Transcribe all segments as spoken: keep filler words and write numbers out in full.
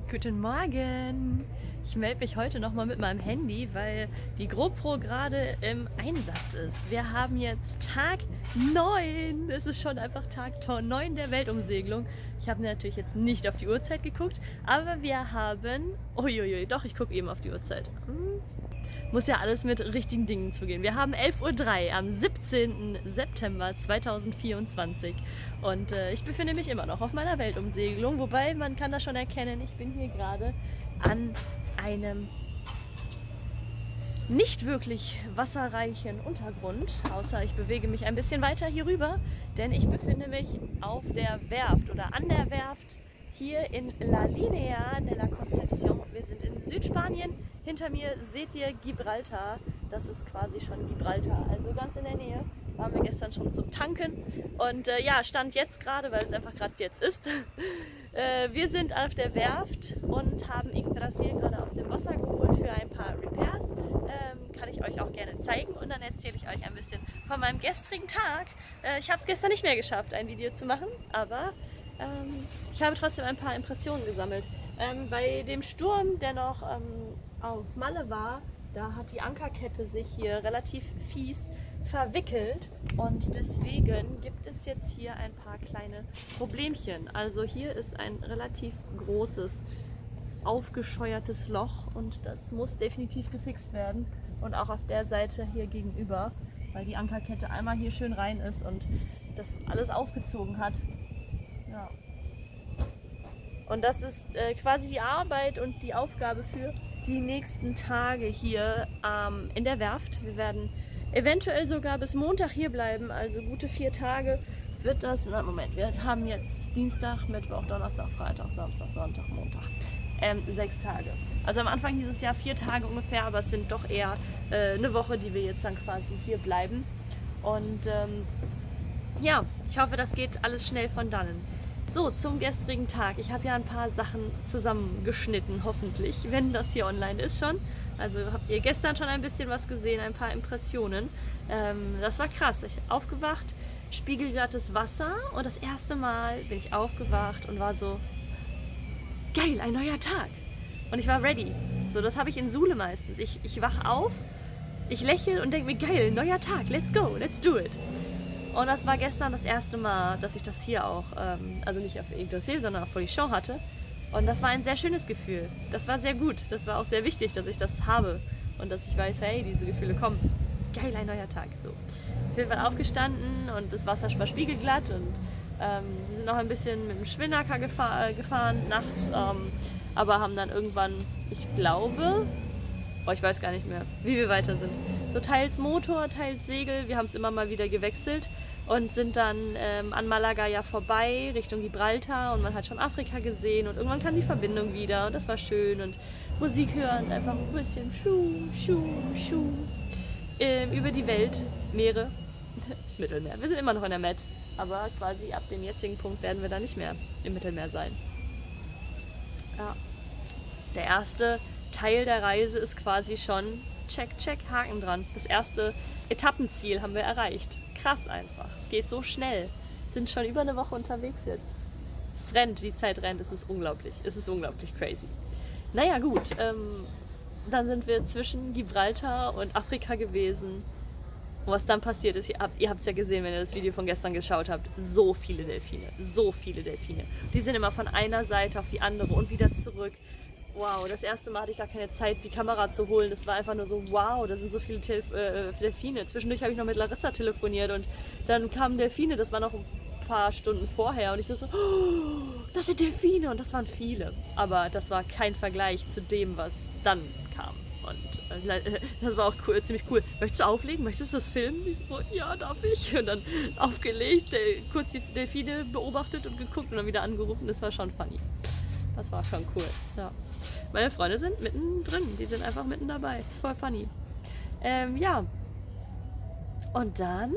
Guten Morgen! Ich melde mich heute nochmal mit meinem Handy, weil die GoPro gerade im Einsatz ist. Wir haben jetzt Tag neun. Es ist schon einfach Tag neun der Weltumsegelung. Ich habe natürlich jetzt nicht auf die Uhrzeit geguckt, aber wir haben... Uiuiui, doch, ich gucke eben auf die Uhrzeit. Hm. Muss ja alles mit richtigen Dingen zugehen. Wir haben elf Uhr drei am siebzehnten September zweitausendvierundzwanzig und äh, ich befinde mich immer noch auf meiner Weltumsegelung, wobei man kann das schon erkennen, ich bin hier gerade an einem nicht wirklich wasserreichen Untergrund, außer ich bewege mich ein bisschen weiter hier rüber, denn ich befinde mich auf der Werft oder an der Werft hier in La Linea de la Concepción. Wir sind in Südspanien. Hinter mir seht ihr Gibraltar. Das ist quasi schon Gibraltar, also ganz in der Nähe. Waren wir gestern schon zum Tanken. Und äh, ja, stand jetzt gerade, weil es einfach gerade jetzt ist. äh, wir sind auf der Werft und haben Yggdrasil gerade aus dem Wasser geholt für ein paar Repairs. Ähm, kann ich euch auch gerne zeigen. Und dann erzähle ich euch ein bisschen von meinem gestrigen Tag. Äh, ich habe es gestern nicht mehr geschafft, ein Video zu machen, aber Ähm, ich habe trotzdem ein paar Impressionen gesammelt. Ähm, bei dem Sturm, der noch ähm, auf Malle war, da hat die Ankerkette sich hier relativ fies verwickelt und deswegen gibt es jetzt hier ein paar kleine Problemchen. Also hier ist ein relativ großes, aufgescheuertes Loch und das muss definitiv gefixt werden. Und auch auf der Seite hier gegenüber, weil die Ankerkette einmal hier schön rein ist und das alles aufgezogen hat. Ja. Und das ist äh, quasi die Arbeit und die Aufgabe für die nächsten Tage hier ähm, in der Werft. Wir werden eventuell sogar bis Montag hier bleiben, also gute vier Tage wird das. Na Moment, wir haben jetzt Dienstag, Mittwoch, Donnerstag, Freitag, Samstag, Sonntag, Montag. Ähm, sechs Tage. Also am Anfang hieß es ja vier Tage ungefähr, aber es sind doch eher äh, eine Woche, die wir jetzt dann quasi hier bleiben. Und ähm, ja, ich hoffe, das geht alles schnell von dannen. So, zum gestrigen Tag. Ich habe ja ein paar Sachen zusammengeschnitten, hoffentlich, wenn das hier online ist schon. Also habt ihr gestern schon ein bisschen was gesehen, ein paar Impressionen. Ähm, das war krass. Ich aufgewacht, spiegelglattes Wasser und das erste Mal bin ich aufgewacht und war so, geil, ein neuer Tag. Und ich war ready. So, das habe ich in Sule meistens. Ich, ich wach auf, ich lächle und denke mir, geil, neuer Tag, let's go, let's do it. Und das war gestern das erste Mal, dass ich das hier auch, ähm, also nicht auf Yggdrasil, sondern auf Folichon hatte. Und das war ein sehr schönes Gefühl. Das war sehr gut. Das war auch sehr wichtig, dass ich das habe. Und dass ich weiß, hey, diese Gefühle kommen. Geil, ein neuer Tag. So. Wir waren aufgestanden und das Wasser war spiegelglatt. Und ähm, sie sind noch ein bisschen mit dem Spinnaker gefahr, gefahren nachts. Ähm, aber haben dann irgendwann, ich glaube... Oh, ich weiß gar nicht mehr, wie wir weiter sind. So teils Motor, teils Segel. Wir haben es immer mal wieder gewechselt und sind dann ähm, an Malaga ja vorbei, Richtung Gibraltar. Und man hat schon Afrika gesehen und irgendwann kam die Verbindung wieder und das war schön. Und Musik hören, einfach ein bisschen schuh, schuh, schuh. Ähm, über die Welt, Meere, das Mittelmeer. Wir sind immer noch in der Met, aber quasi ab dem jetzigen Punkt werden wir da nicht mehr im Mittelmeer sein. Ja. Der erste Teil der Reise ist quasi schon check, check, Haken dran. Das erste Etappenziel haben wir erreicht. Krass einfach. Es geht so schnell. Sind schon über eine Woche unterwegs jetzt. Es rennt, die Zeit rennt. Es ist unglaublich. Es ist unglaublich crazy. Naja gut, ähm, dann sind wir zwischen Gibraltar und Afrika gewesen. Und was dann passiert ist, ihr habt ihr habt es ja gesehen, wenn ihr das Video von gestern geschaut habt, so viele Delfine. So viele Delfine. Die sind immer von einer Seite auf die andere und wieder zurück. Wow, das erste Mal hatte ich gar keine Zeit, die Kamera zu holen. Das war einfach nur so, wow, da sind so viele Telef äh, Delfine. Zwischendurch habe ich noch mit Larissa telefoniert und dann kamen Delfine, das war noch ein paar Stunden vorher. Und ich so, oh, das sind Delfine und das waren viele. Aber das war kein Vergleich zu dem, was dann kam. Und äh, das war auch cool, ziemlich cool. Möchtest du auflegen? Möchtest du das filmen? Ich so, ja, darf ich? Und dann aufgelegt, äh, kurz die Delfine beobachtet und geguckt und dann wieder angerufen. Das war schon funny. Das war schon cool, ja. Meine Freunde sind mittendrin, die sind einfach mitten dabei. Ist voll funny. Ähm, ja. Und dann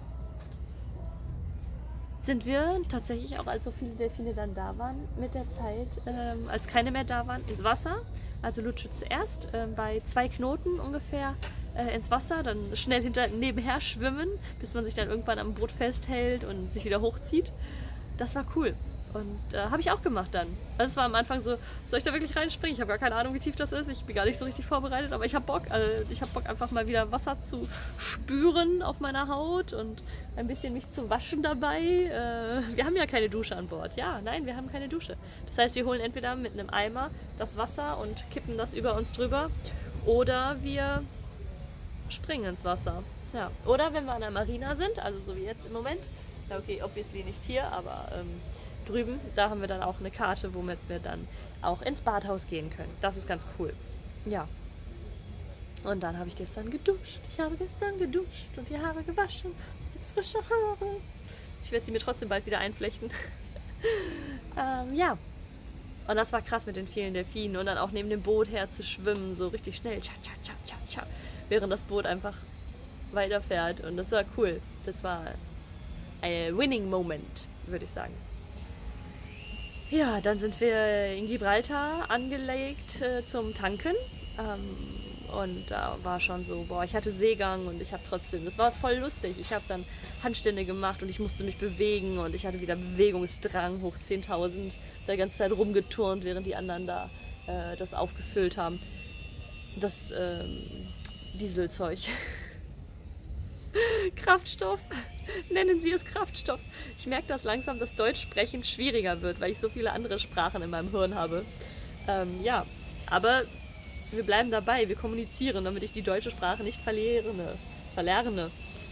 sind wir tatsächlich auch, als so viele Delfine dann da waren, mit der Zeit, ähm, als keine mehr da waren, ins Wasser. Also Lutsche zuerst, ähm, bei zwei Knoten ungefähr äh, ins Wasser, dann schnell hinter nebenher schwimmen, bis man sich dann irgendwann am Boot festhält und sich wieder hochzieht. Das war cool. Und äh, habe ich auch gemacht dann. Also es war am Anfang so, soll ich da wirklich reinspringen? Ich habe gar keine Ahnung, wie tief das ist. Ich bin gar nicht so richtig vorbereitet, aber ich habe Bock. Also ich habe Bock, einfach mal wieder Wasser zu spüren auf meiner Haut und ein bisschen mich zu waschen dabei. Äh, wir haben ja keine Dusche an Bord. Ja, nein, wir haben keine Dusche. Das heißt, wir holen entweder mit einem Eimer das Wasser und kippen das über uns drüber oder wir springen ins Wasser. Ja. Oder wenn wir an der Marina sind, also so wie jetzt im Moment, ja okay, obviously nicht hier, aber ähm, drüben, da haben wir dann auch eine Karte, womit wir dann auch ins Badhaus gehen können. Das ist ganz cool. Ja. Und dann habe ich gestern geduscht. Ich habe gestern geduscht und die Haare gewaschen. Jetzt frische Haare. Ich werde sie mir trotzdem bald wieder einflechten. ähm, ja. Und das war krass mit den vielen Delfinen und dann auch neben dem Boot her zu schwimmen, so richtig schnell, tcha, tcha, tcha, tcha, tcha, während das Boot einfach weiterfährt. Und das war cool. Das war ein Winning Moment, würde ich sagen. Ja, dann sind wir in Gibraltar angelegt äh, zum Tanken. Ähm, und da war schon so, boah, ich hatte Seegang und ich habe trotzdem, das war voll lustig. Ich habe dann Handstände gemacht und ich musste mich bewegen und ich hatte wieder Bewegungsdrang hoch zehntausend. Der ganze Zeit rumgeturnt, während die anderen da äh, das aufgefüllt haben. Das ähm, Dieselzeug. Kraftstoff. Nennen Sie es Kraftstoff. Ich merke, dass langsam das Deutschsprechen schwieriger wird, weil ich so viele andere Sprachen in meinem Hirn habe. Ähm, ja, aber wir bleiben dabei, wir kommunizieren, damit ich die deutsche Sprache nicht verlerne. Verlerne.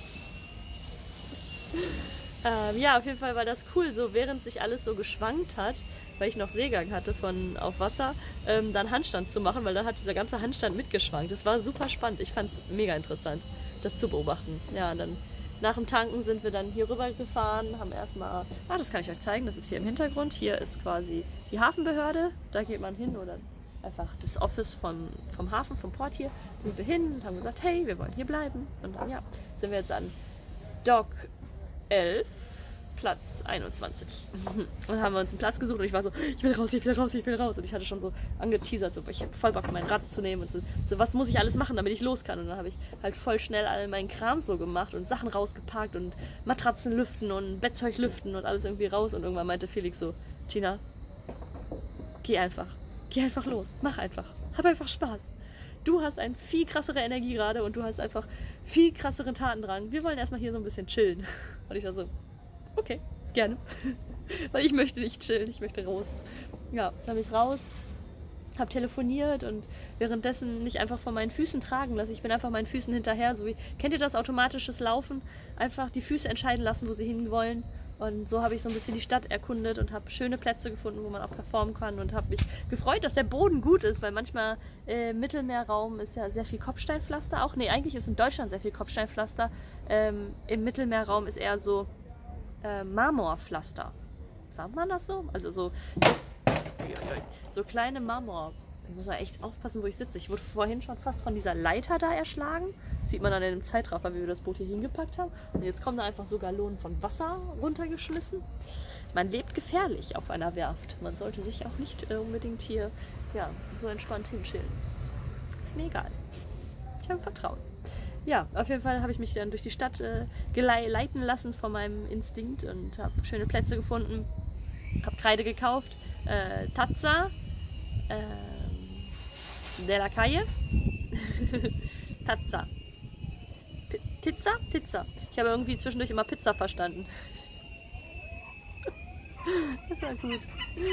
Ähm, ja, auf jeden Fall war das cool, so während sich alles so geschwankt hat, weil ich noch Seegang hatte von auf Wasser, ähm, dann Handstand zu machen, weil dann hat dieser ganze Handstand mitgeschwankt. Das war super spannend. Ich fand es mega interessant, das zu beobachten. Ja, und dann nach dem Tanken sind wir dann hier rüber gefahren, haben erstmal, ah, das kann ich euch zeigen, das ist hier im Hintergrund. Hier ist quasi die Hafenbehörde, da geht man hin oder einfach das Office vom, vom Hafen, vom Port hier. Da sind wir hin und haben gesagt, hey, wir wollen hier bleiben. Und dann, ja, sind wir jetzt an Dock elf, Platz einundzwanzig. Und haben wir uns einen Platz gesucht und ich war so, ich will raus, ich will raus, ich will raus. Und ich hatte schon so angeteasert, so, ich habe voll Bock, mein Rad zu nehmen und so, so, was muss ich alles machen, damit ich los kann. Und dann habe ich halt voll schnell all meinen Kram so gemacht und Sachen rausgepackt und Matratzen lüften und Bettzeug lüften und alles irgendwie raus. Und irgendwann meinte Felix so, Gina, geh einfach, geh einfach los, mach einfach, hab einfach Spaß. Du hast eine viel krassere Energie gerade und du hast einfach viel krasseren Tatendrang. Wir wollen erstmal hier so ein bisschen chillen. Und ich war so, okay, gerne. Weil ich möchte nicht chillen, ich möchte raus. Ja, dann bin ich raus, habe telefoniert und währenddessen nicht einfach von meinen Füßen tragen lassen. Ich bin einfach meinen Füßen hinterher. So wie, kennt ihr das automatisches Laufen? Einfach die Füße entscheiden lassen, wo sie hinwollen. Und so habe ich so ein bisschen die Stadt erkundet und habe schöne Plätze gefunden, wo man auch performen kann und habe mich gefreut, dass der Boden gut ist, weil manchmal äh, im Mittelmeerraum ist ja sehr viel Kopfsteinpflaster auch. Nee, eigentlich ist in Deutschland sehr viel Kopfsteinpflaster. Ähm, im Mittelmeerraum ist eher so äh, Marmorpflaster. Sagt man das so? Also so, so kleine Marmor. Ich muss mal echt aufpassen, wo ich sitze. Ich wurde vorhin schon fast von dieser Leiter da erschlagen. Das sieht man dann in dem Zeitraffer, wie wir das Boot hier hingepackt haben. Und jetzt kommen da einfach so Gallonen von Wasser runtergeschmissen. Man lebt gefährlich auf einer Werft. Man sollte sich auch nicht äh, unbedingt hier ja, so entspannt hinchillen. Ist mir egal. Ich habe Vertrauen. Ja, auf jeden Fall habe ich mich dann durch die Stadt äh, leiten lassen von meinem Instinkt und habe schöne Plätze gefunden. Habe Kreide gekauft. Äh, Tazza. Äh, De la Calle. Tazza. P Pizza? Pizza. Ich habe irgendwie zwischendurch immer Pizza verstanden. Das war gut.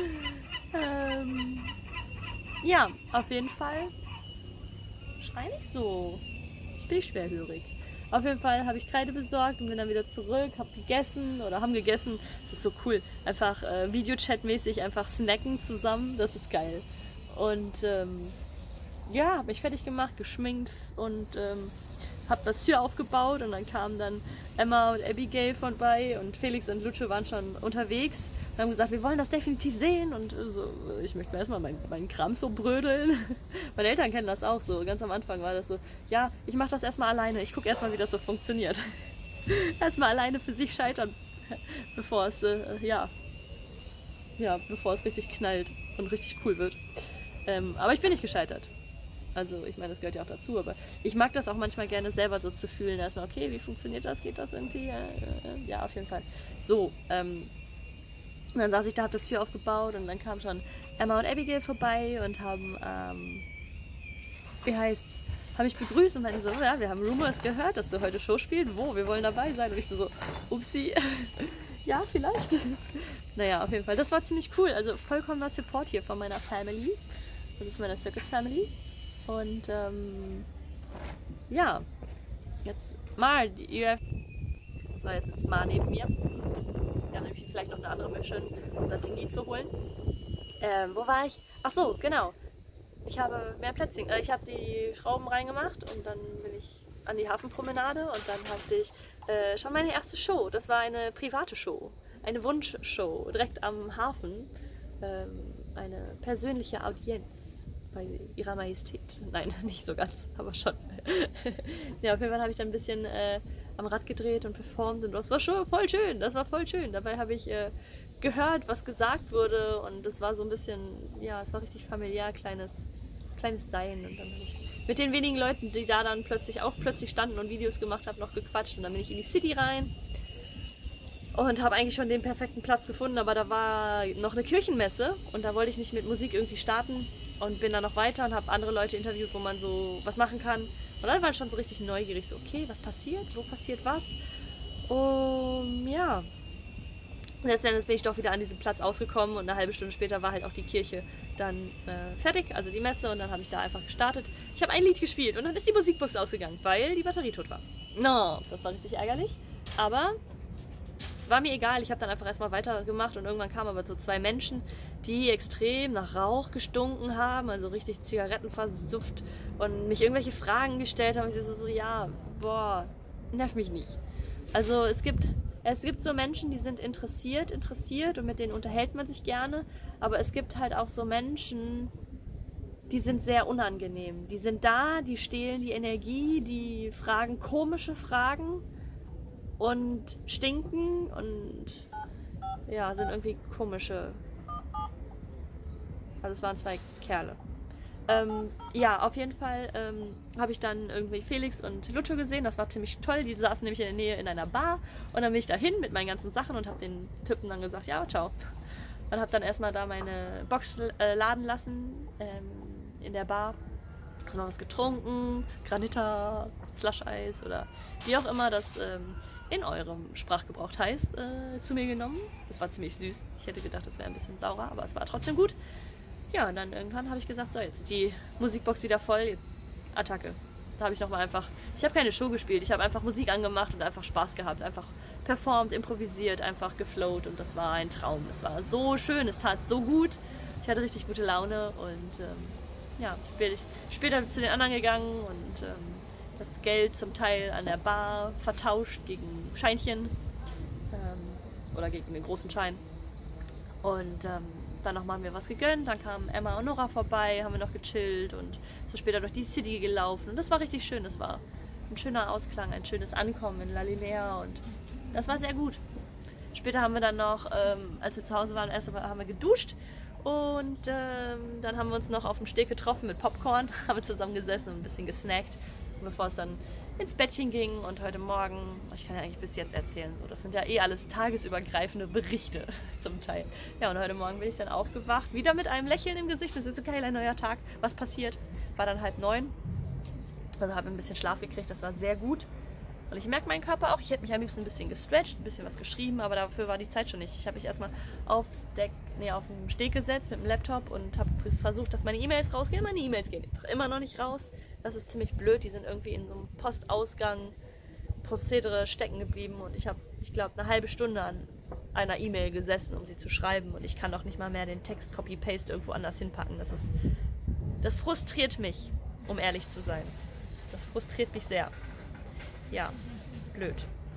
Ähm, ja, auf jeden Fall. Schrei nicht so. Ich bin schwerhörig. Auf jeden Fall habe ich Kreide besorgt und bin dann wieder zurück, habe gegessen oder haben gegessen. Das ist so cool. Einfach äh, Videochat-mäßig einfach snacken zusammen. Das ist geil. Und ähm, ja, habe mich fertig gemacht, geschminkt und ähm, habe das Tür aufgebaut und dann kamen dann Emma und Abigail vorbei und Felix und Lucio waren schon unterwegs und haben gesagt, wir wollen das definitiv sehen und so, ich möchte mir erstmal meinen mein Kram so brödeln. Meine Eltern kennen das auch so, ganz am Anfang war das so, ja, ich mache das erstmal alleine, ich gucke erstmal, wie das so funktioniert. Erstmal alleine für sich scheitern, bevor es, äh, ja, ja, bevor es richtig knallt und richtig cool wird. Ähm, aber ich bin nicht gescheitert. Also ich meine, das gehört ja auch dazu, aber ich mag das auch manchmal gerne selber so zu fühlen. Erstmal, okay, wie funktioniert das? Geht das irgendwie? Ja, auf jeden Fall. So, ähm, Und dann saß ich da, hab das Tür aufgebaut und dann kamen schon Emma und Abigail vorbei und haben, ähm, wie heißt's, haben mich begrüßt und meinte so, ja, wir haben Rumors gehört, dass du heute Show spielst. Wo? Wir wollen dabei sein. Und ich so, so upsi, ja, vielleicht. Naja, auf jeden Fall, das war ziemlich cool. Also vollkommener Support hier von meiner Family, also von meiner Circus Family. Und ähm, ja, jetzt Mar, ihr, so jetzt sitzt Mar neben mir. Ja, nämlich vielleicht noch eine andere Mission, unser Tingi zu holen. Ähm, wo war ich? Ach so, genau. Ich habe mehr Plätzchen. Äh, ich habe die Schrauben reingemacht und dann bin ich an die Hafenpromenade und dann hatte ich äh, schon meine erste Show. Das war eine private Show, eine Wunschshow direkt am Hafen. Ähm, eine persönliche Audienz bei Ihrer Majestät. Nein, nicht so ganz, aber schon. Ja, auf jeden Fall habe ich dann ein bisschen äh, am Rad gedreht und performt und das war schon voll schön. Das war voll schön. Dabei habe ich äh, gehört, was gesagt wurde und das war so ein bisschen, ja, es war richtig familiär, kleines, kleines Sein. Und dann habe ich mit den wenigen Leuten, die da dann plötzlich auch plötzlich standen und Videos gemacht haben, noch gequatscht und dann bin ich in die City rein und habe eigentlich schon den perfekten Platz gefunden, aber da war noch eine Kirchenmesse und da wollte ich nicht mit Musik irgendwie starten und bin dann noch weiter und habe andere Leute interviewt, wo man so was machen kann. Und dann war ich schon so richtig neugierig, so okay, was passiert, wo passiert was? Um, ja. Und letztendlich bin ich doch wieder an diesem Platz ausgekommen und eine halbe Stunde später war halt auch die Kirche dann äh, fertig, also die Messe, und dann habe ich da einfach gestartet. Ich habe ein Lied gespielt und dann ist die Musikbox ausgegangen, weil die Batterie tot war. No, das war richtig ärgerlich, aber war mir egal. Ich habe dann einfach erstmal weitergemacht und irgendwann kamen aber so zwei Menschen, die extrem nach Rauch gestunken haben, also richtig Zigaretten versufft und mich irgendwelche Fragen gestellt haben. Ich so, so ja, boah, nerv mich nicht. Also es gibt... Es gibt so Menschen, die sind interessiert, interessiert und mit denen unterhält man sich gerne, aber es gibt halt auch so Menschen, die sind sehr unangenehm. Die sind da, die stehlen die Energie, die fragen komische Fragen und stinken und ja, sind irgendwie komische. Also es waren zwei Kerle. Ähm, ja, auf jeden Fall ähm, habe ich dann irgendwie Felix und Lucho gesehen, das war ziemlich toll, die saßen nämlich in der Nähe in einer Bar und dann bin ich dahin mit meinen ganzen Sachen und habe den Typen dann gesagt, ja, ciao. Und habe dann erstmal da meine Box äh, laden lassen ähm, in der Bar, also mal was getrunken, Granita, Slush-Eis oder wie auch immer das ähm, in eurem Sprachgebrauch heißt, äh, zu mir genommen. Das war ziemlich süß, ich hätte gedacht, das wäre ein bisschen sauer, aber es war trotzdem gut. Ja, und dann irgendwann habe ich gesagt, so, jetzt ist die Musikbox wieder voll, jetzt Attacke. Da habe ich nochmal einfach, ich habe keine Show gespielt, ich habe einfach Musik angemacht und einfach Spaß gehabt, einfach performt, improvisiert, einfach geflowt und das war ein Traum. Es war so schön, es tat so gut, ich hatte richtig gute Laune und ähm, ja, später, später zu den anderen gegangen und ähm, das Geld zum Teil an der Bar vertauscht gegen Scheinchen ähm, oder gegen den großen Schein und ähm, dann noch mal wir was gegönnt, dann kamen Emma und Nora vorbei, haben wir noch gechillt und so später durch die City gelaufen und das war richtig schön, das war ein schöner Ausklang, ein schönes Ankommen in La Linea und das war sehr gut. Später haben wir dann noch, ähm, als wir zu Hause waren, erst haben wir geduscht und ähm, dann haben wir uns noch auf dem Steg getroffen mit Popcorn, haben wir zusammen gesessen und ein bisschen gesnackt, bevor es dann ins Bettchen ging und heute Morgen, ich kann ja eigentlich bis jetzt erzählen, so, das sind ja eh alles tagesübergreifende Berichte zum Teil. Ja, und heute Morgen bin ich dann aufgewacht, wieder mit einem Lächeln im Gesicht, das ist so geil, ein neuer Tag, was passiert? War dann halb neun, also habe ein bisschen Schlaf gekriegt, das war sehr gut. Und ich merke meinen Körper auch, ich hätte mich am liebsten ein bisschen gestretcht, ein bisschen was geschrieben, aber dafür war die Zeit schon nicht. Ich habe mich erstmal aufs Deck, nee, auf den Steg gesetzt mit dem Laptop und habe versucht, dass meine E-Mails rausgehen. Meine E-Mails gehen immer noch nicht raus. Das ist ziemlich blöd, die sind irgendwie in so einem Postausgang Prozedere stecken geblieben und ich habe, ich glaube, eine halbe Stunde an einer E-Mail gesessen, um sie zu schreiben und ich kann doch nicht mal mehr den Text Copy-Paste irgendwo anders hinpacken. Das ist, das frustriert mich, um ehrlich zu sein. Das frustriert mich sehr. Ja, blöd.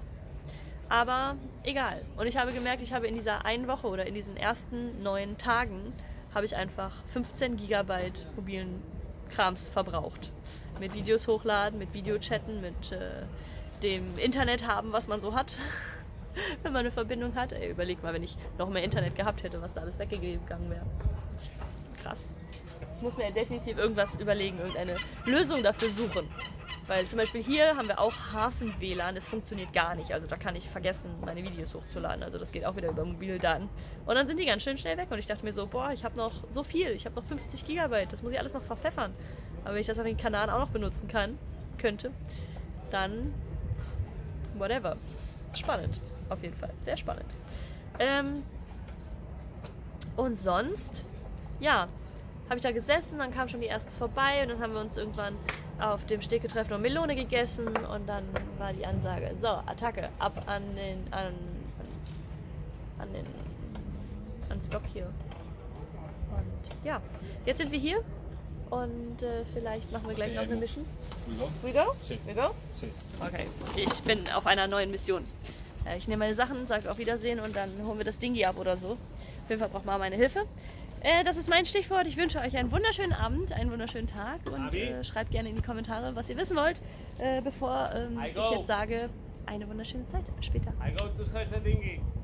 Aber egal. Und ich habe gemerkt, ich habe in dieser einen Woche oder in diesen ersten neun Tagen habe ich einfach fünfzehn Gigabyte mobilen Krams verbraucht. Mit Videos hochladen, mit Videochatten, mit äh, dem Internet haben, was man so hat, wenn man eine Verbindung hat. Ey, überleg mal, wenn ich noch mehr Internet gehabt hätte, was da alles weggegangen wäre. Krass. Ich muss mir definitiv irgendwas überlegen, irgendeine Lösung dafür suchen. Weil zum Beispiel hier haben wir auch Hafen-W L A N, das funktioniert gar nicht. Also da kann ich vergessen, meine Videos hochzuladen. Also das geht auch wieder über mobile Daten. Und dann sind die ganz schön schnell weg. Und ich dachte mir so, boah, ich habe noch so viel. Ich habe noch fünfzig Gigabyte. Das muss ich alles noch verpfeffern. Aber wenn ich das auf den Kanal auch noch benutzen kann, könnte, dann whatever. Spannend. Auf jeden Fall. Sehr spannend. Ähm, und sonst, ja, habe ich da gesessen, dann kam schon die erste vorbei und dann haben wir uns irgendwann auf dem Steggetreff noch Melone gegessen und dann war die Ansage, so, Attacke, ab an den, an, ans, an den, ans Dock hier. Und ja, jetzt sind wir hier und äh, vielleicht machen wir gleich noch eine Mission. We go? We go? Sí. We go? Sí. Okay, ich bin auf einer neuen Mission. Äh, ich nehme meine Sachen, sage auf Wiedersehen und dann holen wir das Dingi ab oder so. Auf jeden Fall braucht Mama meine Hilfe. Äh, das ist mein Stichwort. Ich wünsche euch einen wunderschönen Abend, einen wunderschönen Tag und äh, schreibt gerne in die Kommentare, was ihr wissen wollt, äh, bevor ähm, ich jetzt sage, eine wunderschöne Zeit. Bis später. I go to search the dinghy.